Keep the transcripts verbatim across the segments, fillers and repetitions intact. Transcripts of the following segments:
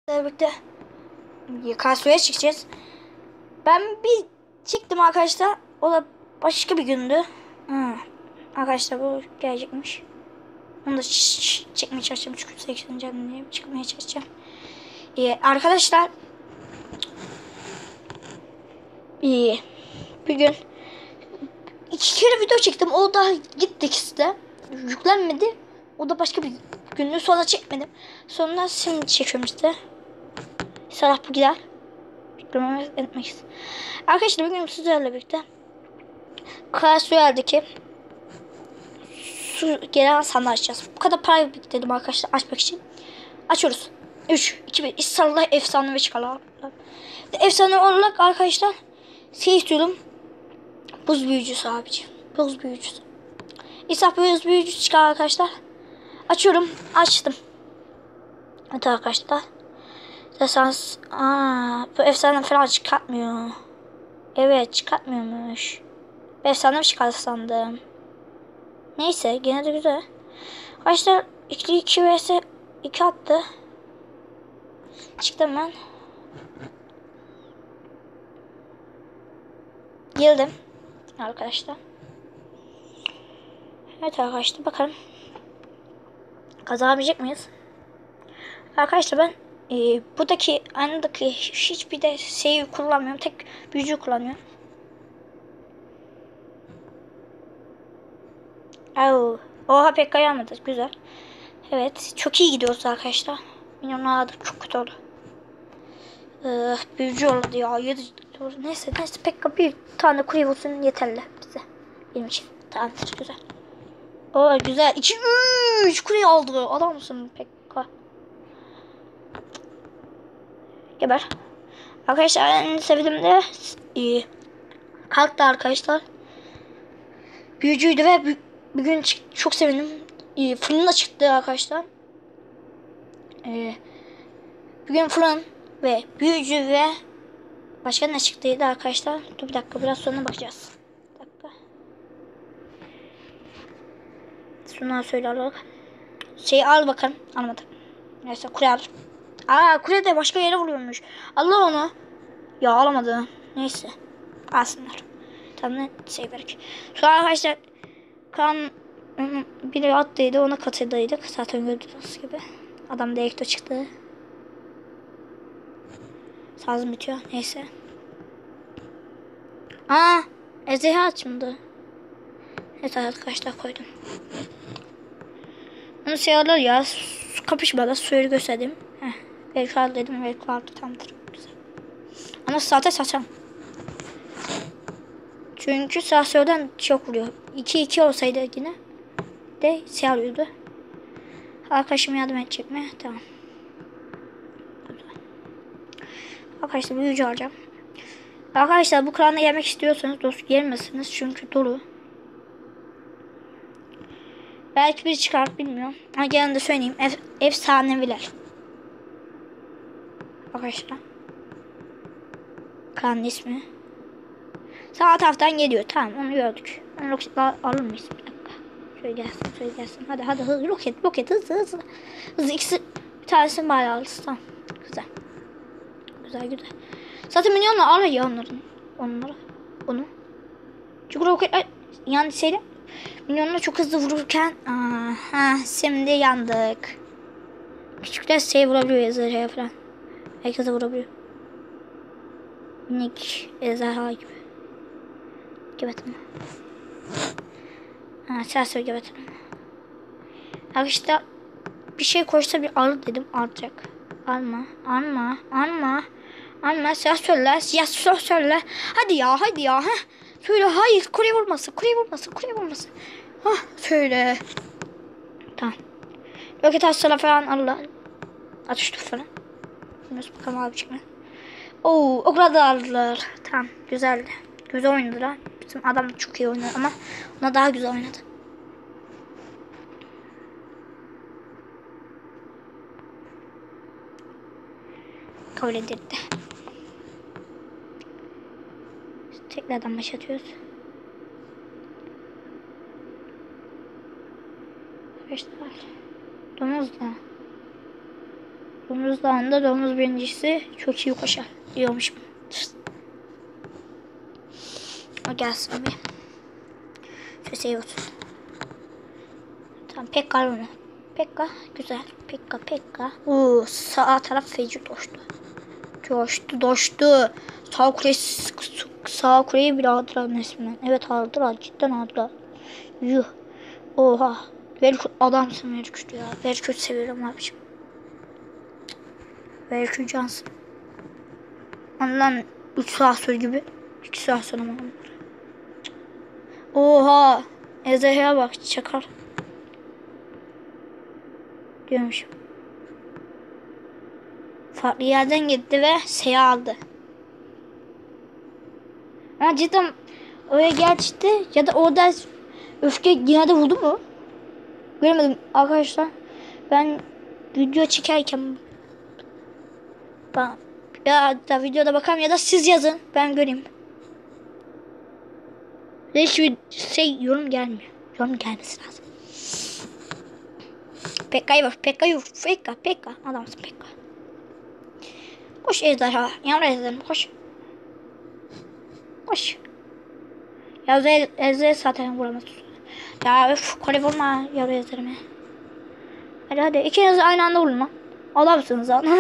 Birlikte Karsu'ya çıkacağız. Ben bir çıktım arkadaşlar. O da başka bir gündü. Hmm. Arkadaşlar bu gelecekmiş. Onu da çekmeye çalışacağım. Çünkü seksen canlı diye çıkmaya çalışacağım. Ee, arkadaşlar iyi. Bir gün iki kere video çektim. O da gittik işte. Yüklenmedi. O da başka bir gündü. Sonra çekmedim. Sonra şimdi çekiyorum işte. İnşallah bu gider. Beklememiz etmeyiz. Arkadaşlar bugün sizlerle birlikte Clash Royale'deki su gelen sandığı açacağız. Bu kadar para biriktirdim arkadaşlar açmak için. Açıyoruz. üç, iki, bir. İnşallah efsanevi çıkarlar. Efsane olarak arkadaşlar şey istiyorum. Buz büyücüsü abiciğim. Buz büyücüsü. İnşallah buz büyücüsü çıkar arkadaşlar. Açıyorum. Açtım. Evet arkadaşlar. Desans. Aa, bu efsane falan çıkartmıyor. Evet çıkartmıyormuş. Efsane bir çıkar sandım. Neyse gene de güzel. Arkadaşlar iki iki vs iki attı. Çıktım ben. Girdim. Arkadaşlar. Evet arkadaşlar bakalım. Kazanabilecek miyiz? Arkadaşlar ben e, buradaki aynadaki hiçbir de şeyi kullanmıyorum. Tek büyücü kullanıyorum. Oh. Oha pek kayamadı. Güzel. Evet. Çok iyi gidiyoruz arkadaşlar. Milyonlar da çok kötü oldu. Ee, büyücü oldu ya. Yedi, doğru. Neyse neyse pek bir tane kule vursun yeterli bize. Benim için. Tamamdır güzel. Oo güzel. iki üç kule aldı. Adam mısın Pekka? Geber. Arkadaşlar en sevdiğim de iyi. Kalktı arkadaşlar. Büyücüydü ve bugün çok sevindim. Ee, fırında çıktı arkadaşlar. Ee, bugün fırın ve büyücü ve başka ne çıktıydı arkadaşlar? Dur bir dakika biraz sonra bakacağız. Bir dakika. Şunları söyle alalım. Şeyi al bakalım. Almadım. Neyse kule al. Aa kule de başka yere vuruyormuş. Allah onu. Ya alamadı. Neyse. Alsınlar. Tamam ne şey berek. Şu an arkadaşlar kan biri attıydı ona katıldıydık. Zaten gördüğünüz gibi. Adam direkte çıktı. Sazım bitiyor. Neyse. Aa ejderha açıldı. Evet arkadaşlar koydum. Onu şey alır ya. Kapışmada suyu gösterdim. Heh. Belki al dedim. Belki aldı. Tamamdır. Güzel. Ama zaten saçam. Çünkü sahsörden çok vuruyor. iki iki olsaydı yine de şey alıyordu. Arkadaşım yardım edecek mi? Tamam. Arkadaşlar büyücü alacağım. Arkadaşlar bu klana gelmek istiyorsanız dost gelmesiniz çünkü dolu. Belki biri çıkar bilmiyorum. Ama gene de söyleyeyim. Ef efsaneviler. Arkadaşlar. Klanın ismi. Sağ taraftan geliyor. Tamam onu gördük. Onu roketle alır mıyız? Bir dakika. Şöyle gelsin. Şöyle gelsin. Hadi hadi hızlı roket roket hızlı hızlı. Hızlı ikisi bir tanesini bari aldı. Tamam. Güzel. Güzel güzel. Zaten milyonlar alır ya onların. Onları. Onu. Çünkü roketler yani şeyle milyonlar çok hızlı vururken aha şimdi yandık. Küçükler şey vurabiliyor ejderha falan. Herkese vurabiliyor. Minik ejderha gibi. Gebetim. Ha sen gebetim. Arkadaşlar bir şey koysa bir alır dedim alacak. Alma alma alma. Alma sen söyle ya söyle. Hadi ya hadi ya. Heh. Söyle hayır kurye vurmasın kurye vurmasın kurye vurmasın. Hah söyle. Tamam. Roket asla falan Allah. Atıştı falan. Nasıl bakalım abi çıkma. Oo o kadar da aldılar. Tamam güzeldi. Güzel oynadılar. Bizim adam çok iyi oynadı ama ona daha güzel oynadı. Kabul edildi. Tekrardan başlatıyoruz. Arkadaşlar. Domuz da. Domuz dağında domuz birincisi çok iyi koşar diyormuşum. O gelsin bir. Sesi olsun. Tamam Pekka onu. Pekka güzel. Pekka Pekka. Uuu sağ taraf feci doştu. Coştu doştu. Sağ kuleyi sağ kuleyi bile aldılar resmen. Evet aldılar cidden aldılar. Yuh. Oha. Verkut adamsın Verkut ya. Verkut seviyorum abicim. Verkut cansın. Ondan üç saat sonra gibi. iki saat sonra mı? Oha. Ejderhaya bak çakar. Diyormuşum. Farklı yerden gitti ve S'yi aldı. Ama cidden oraya geçti ya da orada öfke yine de vurdu mu? Göremedim arkadaşlar. Ben video çekerken ben ya da videoda bakalım ya da siz yazın ben göreyim. Hiçbir şey yorum gelmiyor. Yorum gelmesi lazım. Pekka'ya bak. Pekka'yı vur. Pekka. Pekka. Adamsın Pekka. Koş ejderha. Yavru ejderha koş. Koş. Ya ejderha zaten vuramaz. Ya öf. Kole vurma yavru ejderha. Hadi hadi. İkiniz aynı anda vurun lan. Adamsınız lan.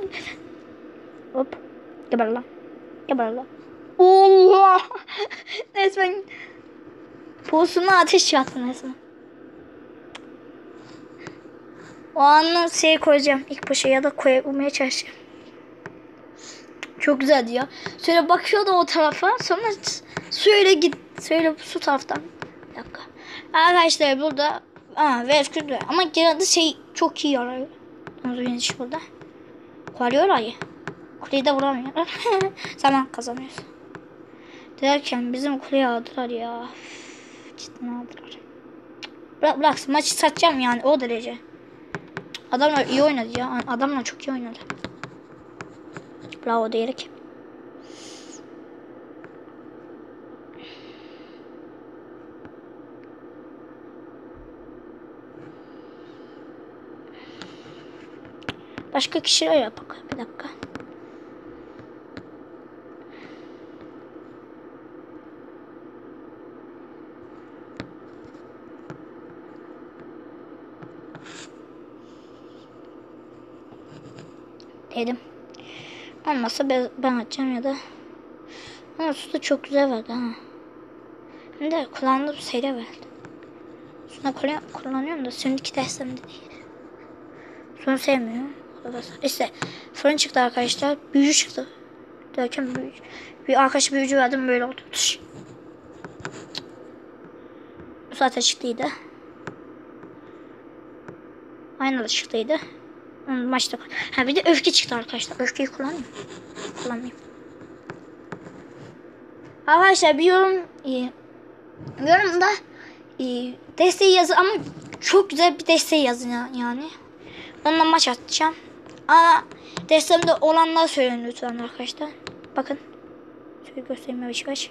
Hop. Geber lan. Geber lan. Allah. Resmen posuna ateş yaktın resmen. O anı şey koyacağım. İlk başa ya da koymaya çalışacağım. Çok güzeldi ya. Şöyle bakıyordu o tarafa. Sonra şöyle git. Şöyle su taraftan. Bir dakika. Arkadaşlar burada aa verkürdü. Ama genelde şey çok iyi yarıyor. Onu iş burada. Koruyorlar ya. Kuleyi de vuramıyorlar. Zaman kazanıyoruz. Derken bizim kuleyi aldılar ya. Cidden aldılar. Bırak bırak maçı satacağım yani o derece. Adamlar iyi oynadı ya. Adamlar çok iyi oynadı. Bravo diyerek. Başka kişiler yapak. Bir dakika. Dedim. Olmazsa ben, ben açacağım ya da. Ama su da çok güzel verdi ha. Hem de kullandığım seyre verdi. Suna kullanıyorum da şimdiki derslerimde değil. Sunu sevmiyorum. İşte fırın çıktı arkadaşlar. Büyücü çıktı. Derken büyücü. Bir arkadaş büyücü verdim böyle oldu. Tış. Bu zaten çıktıydı. Aynı da çıktıydı. Maçta. Ha bir de öfke çıktı arkadaşlar. Öfkeyi kullanayım. Kullanayım. Arkadaşlar bir yorum iyi. Yorumda iyi. Desteği yazın ama çok güzel bir desteği yazın yani. Onunla maç atacağım. Ama destemde olanlar söyleyin lütfen arkadaşlar. Bakın. Şöyle göstereyim yavaş yavaş.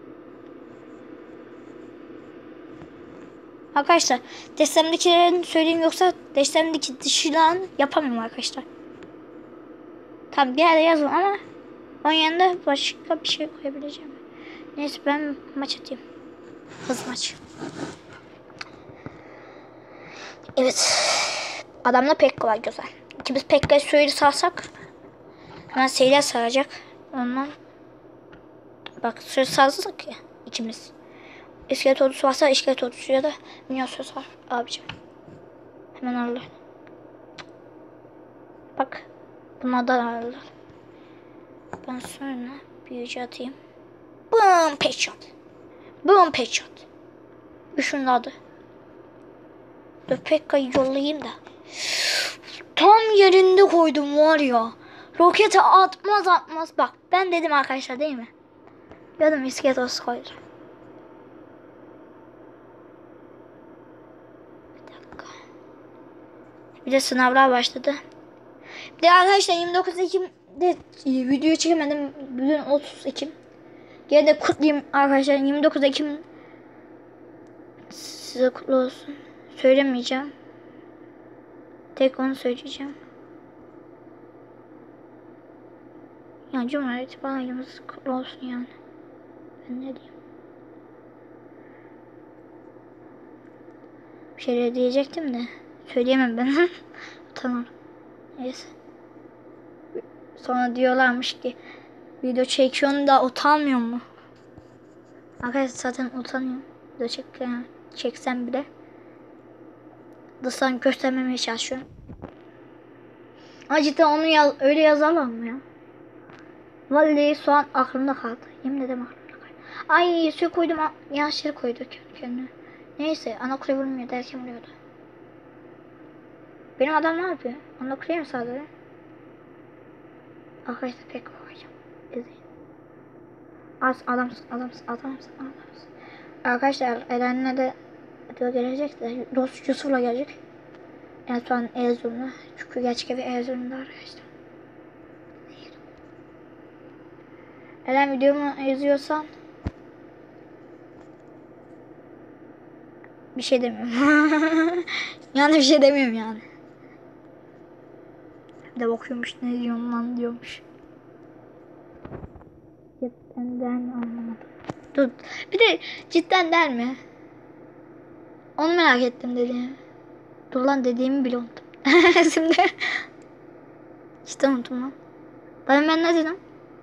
Arkadaşlar destemdekilerini söyleyeyim yoksa destemdeki dışılan yapamıyorum arkadaşlar. Tamam bir yerde yazın ama onun yanında başka bir şey koyabileceğim. Neyse ben maç atayım. Hız maç. Evet. Adamla pek kolay güzel. İkimiz Pekka'yı söyle sarsak hemen seyler saracak. Ondan bak söyle sarsak ya ikimiz. İskelet ordusu varsa iskelet ordusu ya da minyon söz var abicim. Hemen alırlar. Bak bunlardan alırlar. Ben sonra büyücü atayım. Boom peçot. Boom peçot. Üçünün adı. Dur Pekka'yı yollayayım da. Tam yerinde koydum var ya. Roketi atmaz atmaz. Bak ben dedim arkadaşlar değil mi? Dedim iskelet ordusu koydum. Bir de sınavlar başladı. Bir de arkadaşlar yirmi dokuz Ekim'de video çekemedim. Bugün otuz Ekim. Gene de kutlayayım arkadaşlar. yirmi dokuz Ekim size kutlu olsun. Söylemeyeceğim. Tek onu söyleyeceğim. Ya Cumhuriyet Bayramımız kutlu olsun yani. Ben ne diyeyim? Bir şeyler diyecektim de söyleyemem ben. Tamam. Neyse. Sonra diyorlarmış ki video çekiyorsun da utanmıyor mu? Arkadaşlar zaten utanıyorum. Video çek, çeksem bile dıştan göstermemeye çalışıyorum. Ama cidden onu yaz, öyle yazamam mı ya? Vallahi şu an aklımda kaldı. Yemin ederim aklımda kaldı. Ay su koydum, yanlış yere koydu kendine. Neyse ana kule vurmuyor derken vuruyordu. Benim adam ne yapıyor? Ana kuleye mi saldırıyor? Arkadaşlar pek korkacağım. İzleyin. Az adamsın adamsın adamsın adamsın. Arkadaşlar Eren'le de diyor gelecek de dost Yusuf'la gelecek. En son Erzurum'da. Çünkü gerçek evi Erzurum'da arkadaşlar. Eren videomu izliyorsan bir şey demiyorum. Yani bir şey demiyorum yani. Bir de bakıyormuş ne diyorsun lan diyormuş. Cidden der mi anlamadım. Dur. Bir de cidden der mi? Onu merak ettim dediğimi. Dur lan dediğimi bile unuttum. Şimdi. İşte unuttum lan. Ben ben ne dedim?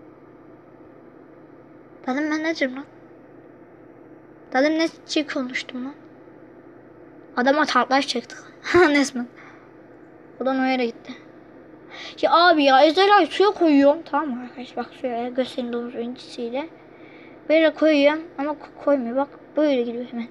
Dedim ben ne dedim lan? Dedim ne şey konuştum lan? Adama taklaş çektik. Nesmen. Odan o yere gitti. Ya abi ya ejderhayı suya koyuyorum. Tamam mı arkadaşlar? Bak şöyle göstereyim domuz öncesiyle. Böyle koyuyorum ama koymuyor. Bak böyle gidiyor hemen.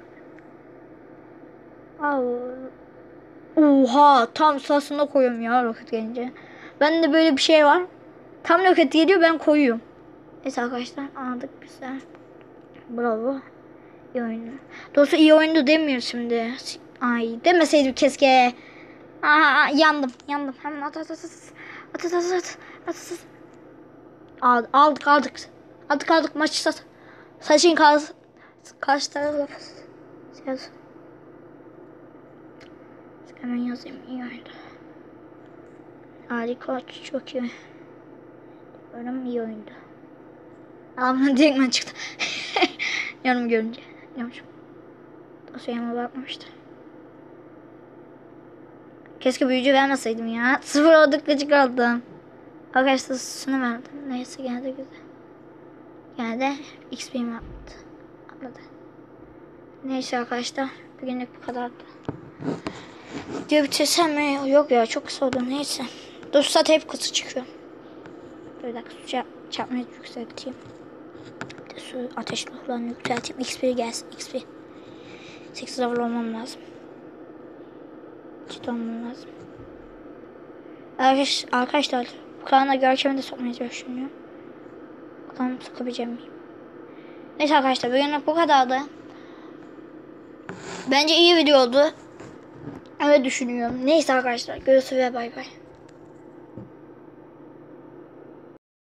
Oha tam sırasında koyuyorum ya roket gelince. Bende böyle bir şey var. Tam roket geliyor ben koyuyorum. Neyse arkadaşlar anladık biz de. Bravo. İyi oyundu. Doğrusu iyi oyundu demiyor şimdi. Ay demeseydim keşke. Aha yandım yandım. Hemen at at at at. At at at at. At at. Aldık aldık. Aldık aldık maçı sat. Saçın karşı karşı tarafı. Yaz. Hemen yazayım iyi oyundu. Harika çok iyi. Önüm iyi oyundu. Ağzımdan direktmen çıktı. Yanımı görünce. Yanmışım. Dosyama bakmamıştı. Keşke büyücü vermeseydim ya. Sıfır olduk gıcık aldım. Arkadaşlar şunu verdim. Neyse geldi güzel. Geldi. X P'mi attı. Atladı. Neyse arkadaşlar. Bugünlük bu kadardı. Diyor bitirsem mi? Yok ya çok kısa oldu. Neyse. Dostlar hep kısa çıkıyor. Bir dakika su çarp çarpmayı yükselteyim. Bir de su ateşli olan yükselteyim. X P gelsin. X P. sekiz level olmam lazım. Ciddi olmam lazım. Arkadaş, arkadaşlar bu kanala Görkem'i de sokmaya düşünüyorum. Bakalım sokabileceğim miyim? Neyse arkadaşlar bugünlük bu kadardı. Bence iyi video oldu. Öyle düşünüyorum. Neyse arkadaşlar görüşürüz ve bay bay.